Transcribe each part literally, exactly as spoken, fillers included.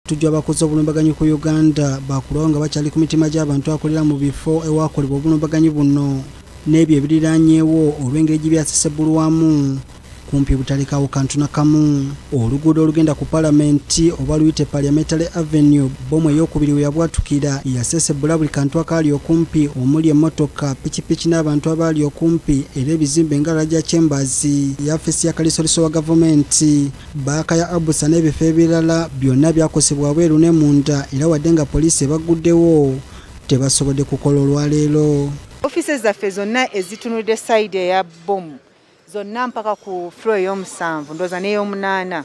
Tujja bakoze obulumbaganyi ku Uganda bakulawo nga bakyali ku mitima gy'abantu akolera mu bifo ewaakolebwa obulumbaganyi buno n'ebyo ebiriraanyeewo olw'engeri gye byasesebulwamu kumpi butalekawo kantu na kamu. Oluguudo olugenda ku Palamenti oba luyite Parliamentary Avenue Bbomu ey'okubiri we yabwatukira yasesebbula buli kantu akaali okumpi omuli emmotoka, pikipiki n'abantu abaali okumpi era ebizimbe nga Raja Chambers, yafesi ya kalisoliso wa gavumenti, baaka ya Abusa n'ebifo ebirala byonna byakosebwa bweru ne munda era wadde nga poliisi ebaguddewo tebasobodde kukola olwaleero. Offices zaffe zonna ezitunudde side ya Bbomu zonna mpaka ku floor y'omusanvu ndoza n'ey'omunaana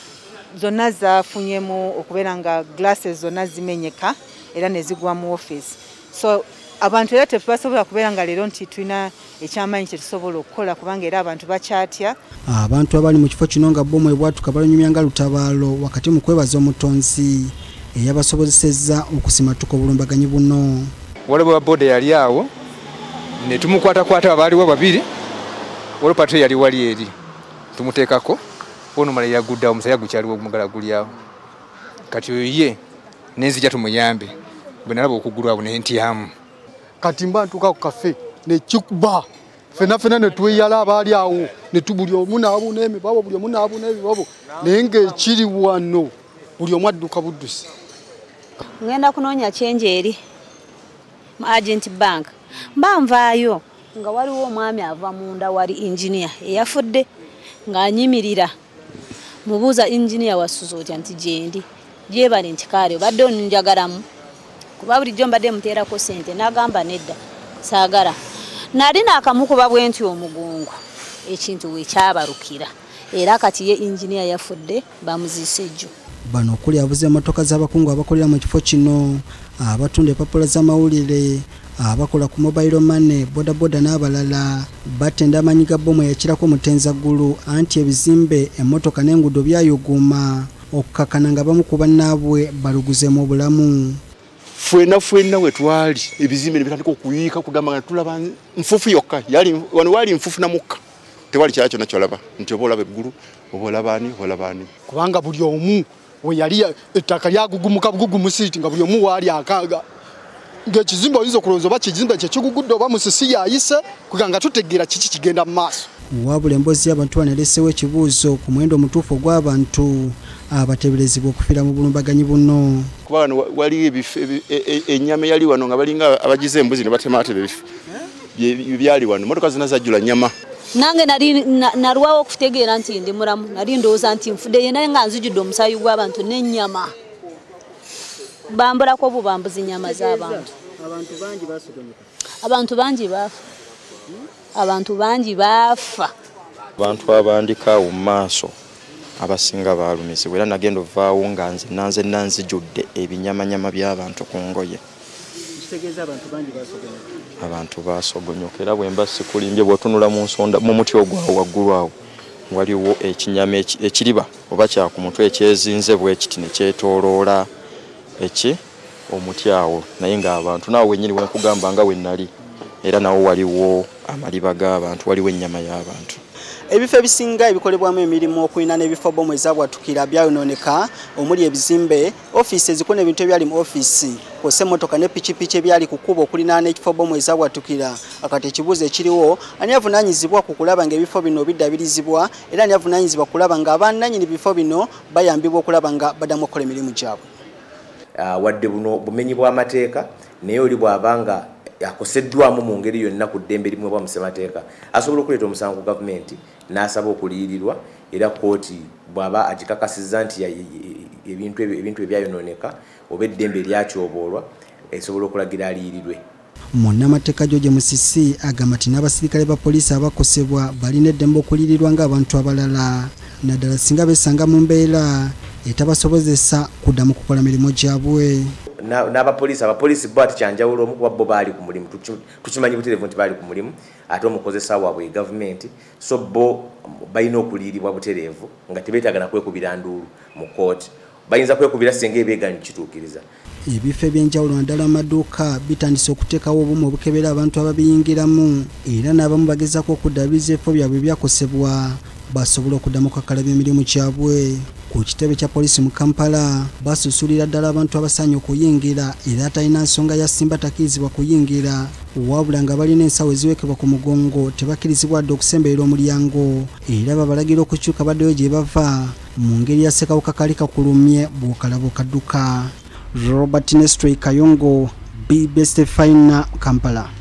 zonna zafunyemu okubeera nga glasses zonna zimenyeka era ne zigwa mu office. So abantu era tebasobola kubeera nga leero nti tulina ekyamaanyi kye tusobola okukola kubanga era abantu bakyatya. Abantu abali mu kifo kino nga Bbomu ebwatuka balonyumya nga lutabaalo wakati mu kwebaza omutonzi eyabasobozesezza okusimatuka obulumbaganyi buno. Waliwo wa boda yali awo ne tumukwatakwata abaaliwo babiri. Wolo patro yali wali eri tumuteekako ono mala yagudda omusaya gukyaliwo omugala guli awo kati ye nenzija tumuyambe bwe nalaba okugulwa abo nentyamu kati mba ntuuka ku kafe ne kikuba fena fena ne tweyala abaali awo ne tubuli omu n'abu n'emibabo buli omu n'abu n'ebibabo naye ng'ekiri wano buli omu adduka buddusi. Ngenda kunoonya change eri mu Agent Bank mba nvaayo nga waliwo omwami ava munda wali engineer eyafudde ng'anyimirira mubuuza engineer wasuza otya nti gyendi gyebale nti kaale obadde onjagalamu kuba bulijjo mbadde muteerako ssente n'agamba nedda saagala nali naakamukuba bwe nti omugongo ekintu we kyabalukira era kati ye engineer yafudde bamuziise ejjo. Bano okuli abuze emmotoka z'abakungu abakolera mu kifo kino, abatunda empapula z'amawulire, abakola ku mobile money, boda boda n'abalala batenda amanyi ga Bbomu yakirako mutenzaggulu anti ebizimbe emmotoka n'enguudo byayuguma okukakana nga bamu ku bannaabwe baluguze mu bulamu. Fwena fwena we twali ebizimbe bitandika okuyiika kugamba nga tulaba nfufu yokka yali wano wali nfufu na mukka tewali kyakyo nakyo laba nti oba olaba eggulu oba olabani olabani kubanga buli omu we yali ettaka lyagugumuka bugugumu siiti nga buli omu waali akaaga ng'ekizimbe oyinza okulowooza oba kizimbe kye kigugudde oba musisi yayise kuganga tutegeera kiki kigenda mu maaso. Wabula emboozi y'abantu banaleseewo ekibuuzo ku muwendo omutuufu ogw'abantu abateeberezebwa okufiira mu bulumbaganyi buno. Kuba wano wali ebifo ennyama yali wano nga balinga abagize embuzi ne batemaateba ebifo byali wano motoka zina zajjula nnyama. Nange nali nalwawo okutegeera nti ndi mulamu nali ndowooza nti nfudde ye naye nga nzijudde omusaayi gw'abantu n'ennyama bambulako bubambuzi nnyama z'abantu. Abantu bangi basogomoka. Abantu bangi baafa. Abantu bangi baafa. Abantu abandika mu maaso abasinga baalumizibwa era nagenda ovaawo nga nze nanze nanzijudde ebinyamanyama by'abantu ku ngoye. Kitegeeza abantu bangi basogomoka. Abantu basogonyoka era bwe mba sikulimbye bw'otunula mu nsonda mu muti ogwawo waggulu awo waliwo ekinyama ekiriba oba kya ku mutwe ekyezinze bwe kiti ne kyetooloola eki omuti awo naye ng'abantu naawe wennyini wenkugamba nga we nali era nawo waliwo amaliba g'abantu waliwo ennyama y'abantu. Ebifo ebisinga ebikolebwamu emirimu okulina n'ebifo Bbomu ezabwatukira byayonooneka omuli ebizimbe, ofiisi ezikola ebintu ebyali mu ofiisi kw'ossa emmotoka ne pikipiki ebyali ku kkubo okulina n'ekifo Bbomu ezabwatukira. Akati ekibuuzo ekiriwo ani avunaanyizibwa ku kulaba ng'ebifo bino biddabirizibwa era ani avunaanyizibwa kulaba ng'abannannyini bifo bino bayambibwa okulaba nga baddamu okukola emirimu gyabwe. Wadde buno bumenyi bw'amateeka naye oli bw'abanga akoseddwamu mu ngeri yonna ku ddembe limu bwa musemateeka asobola okuleeta omusango gavumenti n'asaba okuliyirirwa era kooti bw'aba agikakasizza nti ebintu ebintu ebyayonooneka oba eddembe lyakyoboolwa esobola okulagira aliyirirwe. Munnamateeka George Musisi agamba nti n'abasirikale ba poliisi abakosebwa balina eddembe okuliyirirwa ng'abantu abalala naddala singa beesanga mu mbeera etabasobozesa kuddamu kukola mirimu gyabwe. N'abapoliisi abapoliisi bo ati kyanjawulo omu kuba bo baali ku mulimu tukimanyi butereevu nti baali ku mulimu ate omukozesa waabwe ye gavumenti so bo balina okuliyirirwa butereevu nga tebeetaaga na kwekubira nduulu mu kooti bayinza kwekubira singa ebeegaanyi kituukiriza. Ebifo eby'enjawulo naddala amaduuka bitandise okuteekawo obumu obukebera abantu ababiyingiramu era n'abamu bagezaako okuddabiriza ebifo byabwe byakosebwa basobola okuddamu okukalabya emirimu gyabwe. ku kitebe kya poliisi mu Kampala basusulira ddala abantu abasaanye okuyingira era atalina nsonga ya simba takkirizibwa kuyingira wabula nga balina ensawo eziwekebwa ku mugongo tebakkirizibwa dde okusemberera omulyango era babalagira okukyuka baddeyo gye bava mu ngeri ya ssekawuka kali kakulumye bw'okalaba okadduka. Robert Nestroy Kayongo, B B S Fina, Kampala.